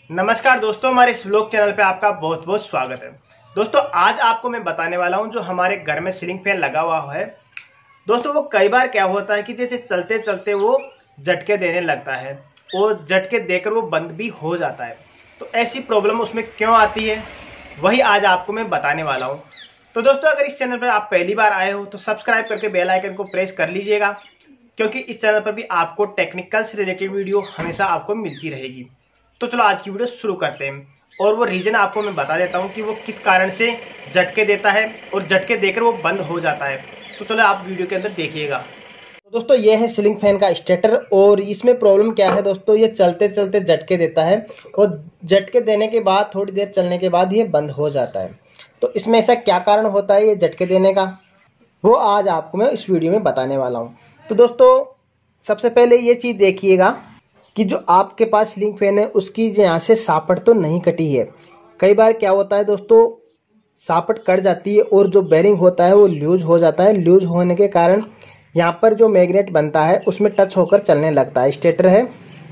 नमस्कार दोस्तों, हमारे इस व्लॉग चैनल पे आपका बहुत बहुत स्वागत है। दोस्तों आज आपको मैं बताने वाला हूं जो हमारे घर में सीलिंग फैन लगा हुआ है। दोस्तों वो कई बार क्या होता है कि जैसे चलते चलते वो झटके देने लगता है और झटके देकर वो बंद भी हो जाता है। तो ऐसी प्रॉब्लम उसमें क्यों आती है वही आज आपको मैं बताने वाला हूँ। तो दोस्तों अगर इस चैनल पर आप पहली बार आए हो तो सब्सक्राइब करके बेल आइकन को प्रेस कर लीजिएगा, क्योंकि इस चैनल पर भी आपको टेक्निकल से रिलेटेड वीडियो हमेशा आपको मिलती रहेगी। तो चलो आज की वीडियो शुरू करते हैं और वो रीजन आपको मैं बता देता हूँ कि वो किस कारण से झटके देता है और झटके देकर वो बंद हो जाता है। तो चलो आप वीडियो के अंदर देखिएगा। तो दोस्तों ये है सीलिंग फैन का स्टार्टर और इसमें प्रॉब्लम क्या है दोस्तों, ये चलते चलते झटके देता है और झटके देने के बाद थोड़ी देर चलने के बाद ये बंद हो जाता है। तो इसमें ऐसा क्या कारण होता है ये झटके देने का, वो आज आपको मैं इस वीडियो में बताने वाला हूँ। तो दोस्तों सबसे पहले ये चीज़ देखिएगा कि जो आपके पास सीलिंग फैन है उसकी यहाँ से सापट तो नहीं कटी है। कई बार क्या होता है दोस्तों, सापट कट जाती है और जो बेरिंग होता है वो लूज हो जाता है। लूज होने के कारण यहाँ पर जो मैग्नेट बनता है उसमें टच होकर चलने लगता है, स्टेटर है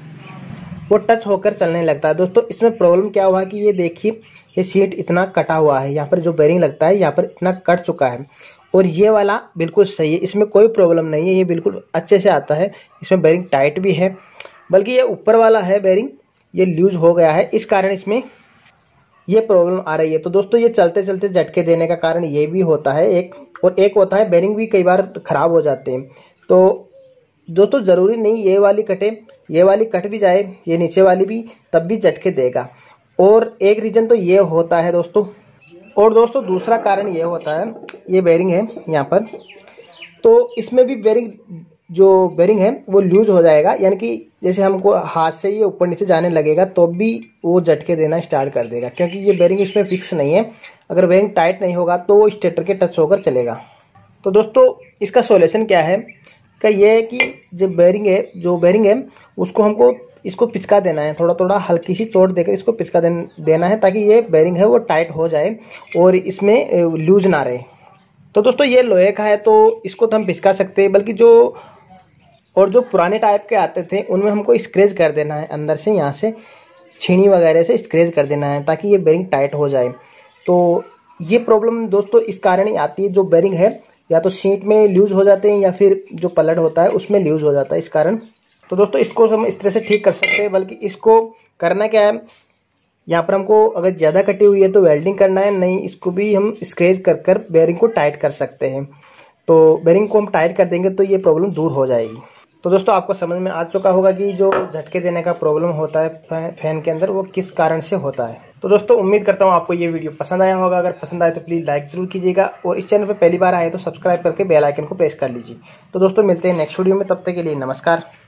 वो टच होकर चलने लगता है। दोस्तों इसमें प्रॉब्लम क्या हुआ कि ये देखिए ये सीट इतना कटा हुआ है, यहाँ पर जो बेरिंग लगता है यहाँ पर इतना कट चुका है और ये वाला बिल्कुल सही है, इसमें कोई प्रॉब्लम नहीं है, ये बिल्कुल अच्छे से आता है। इसमें बेरिंग टाइट भी है, बल्कि ये ऊपर वाला है बेरिंग ये लूज हो गया है, इस कारण इसमें ये प्रॉब्लम आ रही है। तो दोस्तों ये चलते चलते झटके देने का कारण ये भी होता है एक, और एक होता है बेरिंग भी कई बार ख़राब हो जाते हैं। तो दोस्तों ज़रूरी नहीं ये वाली कटे, ये वाली कट भी जाए, ये नीचे वाली भी, तब भी झटके देगा। और एक रीज़न तो ये होता है दोस्तों, और दोस्तों दूसरा कारण ये होता है, ये बेरिंग है यहाँ पर, तो इसमें भी बेरिंग है वो लूज हो जाएगा, यानी कि जैसे हमको हाथ से ये ऊपर नीचे जाने लगेगा तो भी वो झटके देना स्टार्ट कर देगा, क्योंकि ये बेरिंग इसमें फिक्स नहीं है। अगर बेरिंग टाइट नहीं होगा तो वो स्टेटर के टच होकर चलेगा। तो दोस्तों इसका सॉल्यूशन क्या है कि ये है कि जो बेरिंग है उसको हमको इसको पिचका देना है, थोड़ा थोड़ा हल्की सी चोट देकर इसको पिचका देना है, ताकि ये बेरिंग है वो टाइट हो जाए और इसमें लूज ना रहे। तो दोस्तों ये लोहे का है तो इसको तो हम पिचका सकते हैं, बल्कि जो पुराने टाइप के आते थे उनमें हमको स्क्रैच कर देना है, अंदर से यहाँ से छीनी वगैरह से स्क्रैच कर देना है ताकि ये बेरिंग टाइट हो जाए। तो ये प्रॉब्लम दोस्तों इस कारण ही आती है, जो बेरिंग है या तो सीट में लूज हो जाते हैं या फिर जो पलट होता है उसमें लूज हो जाता है, इस कारण। तो दोस्तों इसको हम इस तरह से ठीक कर सकते हैं, बल्कि इसको करना क्या है, यहाँ पर हमको अगर ज़्यादा कटी हुई है तो वेल्डिंग करना है, नहीं इसको भी हम स्क्रैच कर बेरिंग को टाइट कर सकते हैं। तो बेरिंग को हम टाइट कर देंगे तो ये प्रॉब्लम दूर हो जाएगी। तो दोस्तों आपको समझ में आ चुका होगा कि जो झटके देने का प्रॉब्लम होता है फैन के अंदर वो किस कारण से होता है। तो दोस्तों उम्मीद करता हूँ आपको ये वीडियो पसंद आया होगा। अगर पसंद आए तो प्लीज़ लाइक जरूर कीजिएगा और इस चैनल पर पहली बार आए तो सब्सक्राइब करके बेल आइकन को प्रेस कर लीजिए। तो दोस्तों मिलते हैं नेक्स्ट वीडियो में, तब तक के लिए नमस्कार।